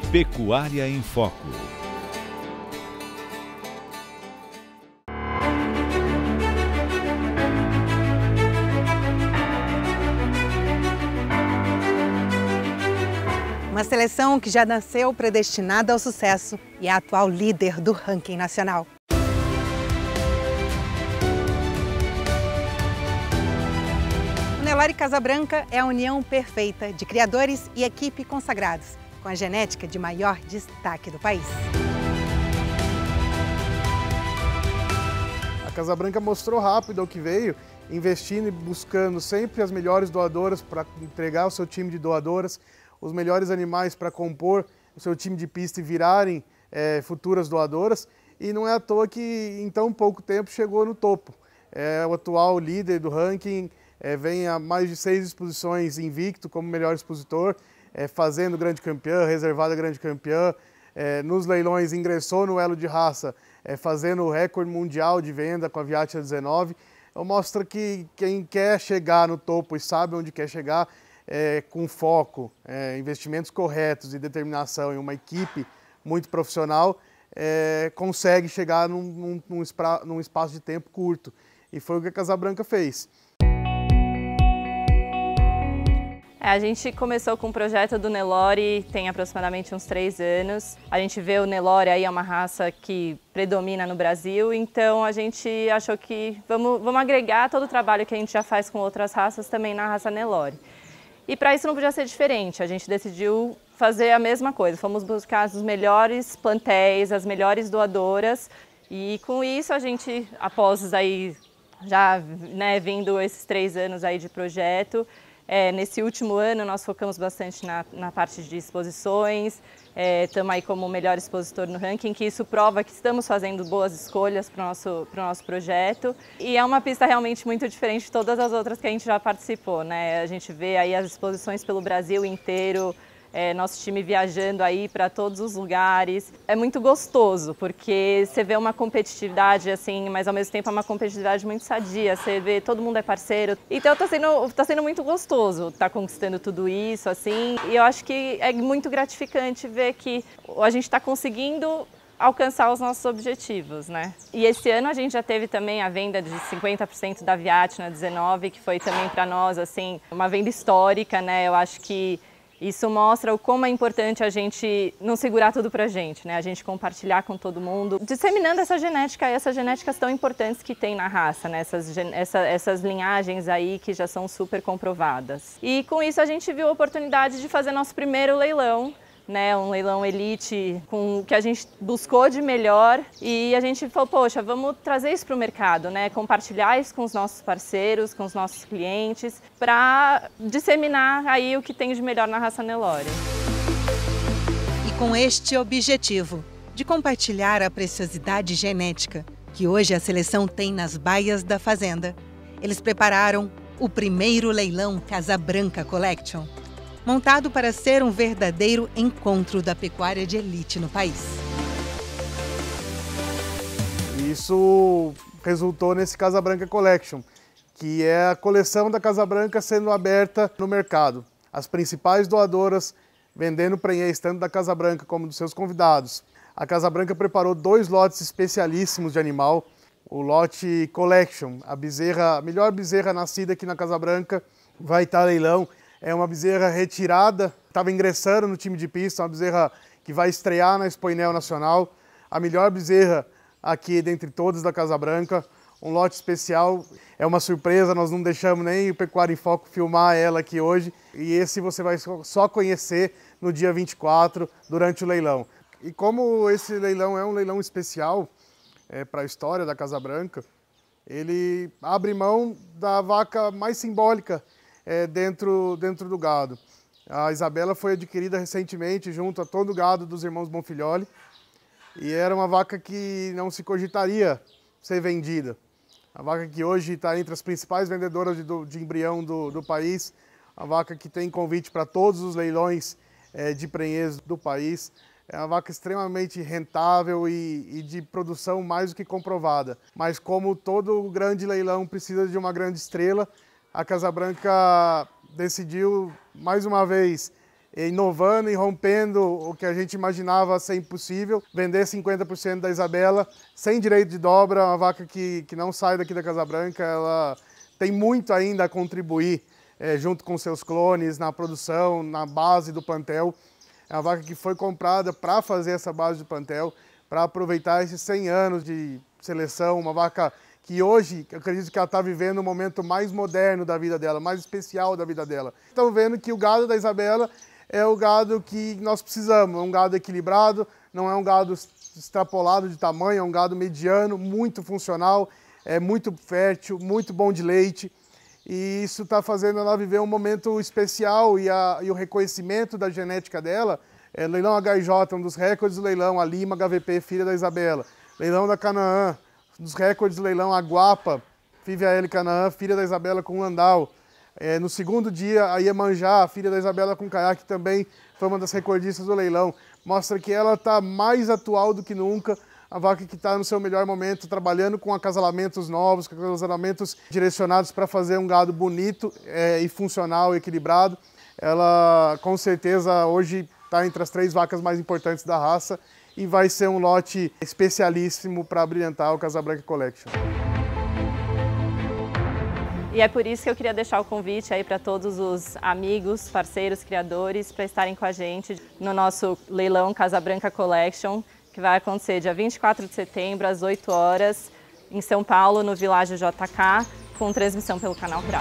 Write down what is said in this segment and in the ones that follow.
Pecuária em Foco. Uma seleção que já nasceu predestinada ao sucesso e é a atual líder do ranking nacional. O Nelore Casabranca é a união perfeita de criadores e equipe consagrados, com a genética de maior destaque do país. A Casabranca mostrou rápido ao que veio, investindo e buscando sempre as melhores doadoras para entregar o seu time de doadoras, os melhores animais para compor o seu time de pista e virarem futuras doadoras. E não é à toa que em tão pouco tempo chegou no topo. É o atual líder do ranking, vem a mais de 6 exposições invicto como melhor expositor, fazendo grande campeã, reservada grande campeã. Nos leilões ingressou no elo de raça, fazendo o recorde mundial de venda com a Viatia 19. Mostra que quem quer chegar no topo e sabe onde quer chegar, com foco, investimentos corretos e determinação em uma equipe muito profissional, consegue chegar num espaço de tempo curto. E foi o que a Casabranca fez. A gente começou com o projeto do Nelore tem aproximadamente uns 3 anos. A gente vê o Nelore aí é uma raça que predomina no Brasil, então a gente achou que vamos agregar todo o trabalho que a gente já faz com outras raças também na raça Nelore. E para isso não podia ser diferente, a gente decidiu fazer a mesma coisa. Fomos buscar os melhores plantéis, as melhores doadoras e com isso a gente, após aí, já vindo esses 3 anos aí de projeto, nesse último ano nós focamos bastante na parte de exposições, estamos aí como o melhor expositor no ranking, que isso prova que estamos fazendo boas escolhas para o nosso projeto. E é uma pista realmente muito diferente de todas as outras que a gente já participou, né? A gente vê aí as exposições pelo Brasil inteiro, nosso time viajando aí para todos os lugares. É muito gostoso, porque você vê uma competitividade assim, mas ao mesmo tempo é uma competitividade muito sadia, você vê todo mundo é parceiro. Então tá sendo muito gostoso estar conquistando tudo isso, assim, e eu acho que é muito gratificante ver que a gente está conseguindo alcançar os nossos objetivos, né? E esse ano a gente já teve também a venda de 50% da Viatia 19, que foi também para nós, assim, uma venda histórica, né? Eu acho que isso mostra o como é importante a gente não segurar tudo pra gente, né? A gente compartilhar com todo mundo, disseminando essa genética, essas genéticas tão importantes que tem na raça, né? Essas linhagens aí que já são super comprovadas. E com isso a gente viu a oportunidade de fazer nosso primeiro leilão, né, um leilão elite com o que a gente buscou de melhor e a gente falou, poxa, vamos trazer isso para o mercado, né, compartilhar isso com os nossos parceiros, com os nossos clientes, para disseminar aí o que tem de melhor na raça Nelore. E com este objetivo de compartilhar a preciosidade genética que hoje a seleção tem nas baias da fazenda, eles prepararam o primeiro leilão Casabranca Collection, montado para ser um verdadeiro encontro da pecuária de elite no país. Isso resultou nesse Casabranca Collection, que é a coleção da Casabranca sendo aberta no mercado. As principais doadoras vendendo prenhês, tanto da Casabranca como dos seus convidados. A Casabranca preparou 2 lotes especialíssimos de animal. O lote Collection, a melhor bezerra nascida aqui na Casabranca, vai estar a leilão. É uma bezerra retirada, estava ingressando no time de pista, uma bezerra que vai estrear na Expoinel Nacional. A melhor bezerra aqui dentre todas da Casabranca, um lote especial. É uma surpresa, nós não deixamos nem o Pecuária em Foco filmar ela aqui hoje. E esse você vai só conhecer no dia 24, durante o leilão. E como esse leilão é um leilão especial para a história da Casabranca, ele abre mão da vaca mais simbólica dentro do gado. A Isabela foi adquirida recentemente junto a todo o gado dos irmãos Bonfilholi e era uma vaca que não se cogitaria ser vendida. A vaca que hoje está entre as principais vendedoras de embrião do país, a vaca que tem convite para todos os leilões de prenhez do país. É uma vaca extremamente rentável e de produção mais do que comprovada. Mas como todo grande leilão precisa de uma grande estrela, a Casabranca decidiu, mais uma vez, inovando e rompendo o que a gente imaginava ser impossível, vender 50% da Isabela sem direito de dobra, uma vaca que não sai daqui da Casa Branca. Ela tem muito ainda a contribuir junto com seus clones na produção, na base do plantel. É uma vaca que foi comprada para fazer essa base do plantel, para aproveitar esses 100 anos de seleção, uma vaca que hoje, eu acredito que ela está vivendo o momento mais moderno da vida dela, mais especial da vida dela. Estão vendo que o gado da Isabela é o gado que nós precisamos, é um gado equilibrado, não é um gado extrapolado de tamanho, é um gado mediano, muito funcional, é muito fértil, muito bom de leite. E isso está fazendo ela viver um momento especial e o reconhecimento da genética dela. Leilão HIJ, um dos recordes do leilão, a Lima HVP, filha da Isabela. Leilão da Canaã, um dos recordes do leilão, a Guapa, Fivia L. Canaã, filha da Isabela com Landau. No segundo dia, a Iemanjá, filha da Isabela com Caiaque, também foi uma das recordistas do leilão. Mostra que ela está mais atual do que nunca, a vaca que está no seu melhor momento, trabalhando com acasalamentos novos, com acasalamentos direcionados para fazer um gado bonito e funcional, equilibrado. Ela, com certeza, hoje está entre as 3 vacas mais importantes da raça e vai ser um lote especialíssimo para brilhantar o Casa Branca Collection. E é por isso que eu queria deixar o convite aí para todos os amigos, parceiros, criadores, para estarem com a gente no nosso leilão Casa Branca Collection, que vai acontecer dia 24 de setembro, às 8 horas, em São Paulo, no Világio JK, com transmissão pelo Canal Rural.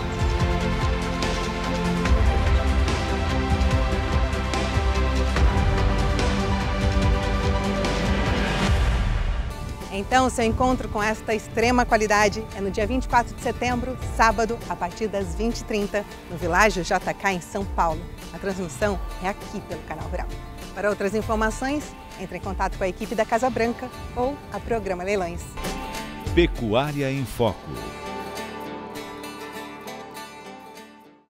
Então, seu encontro com esta extrema qualidade é no dia 24 de setembro, sábado, a partir das 20h30, no Világio JK, em São Paulo. A transmissão é aqui pelo Canal Rural. Para outras informações, entre em contato com a equipe da Casa Branca ou a Programa Leilões. Pecuária em Foco.